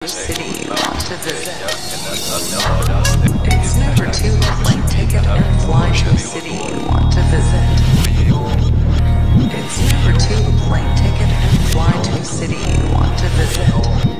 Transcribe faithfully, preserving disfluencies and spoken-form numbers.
city you want to visit. It's never too late. Ticket and fly to a city you want to visit. It's never too late. Ticket and fly to a city you want to visit.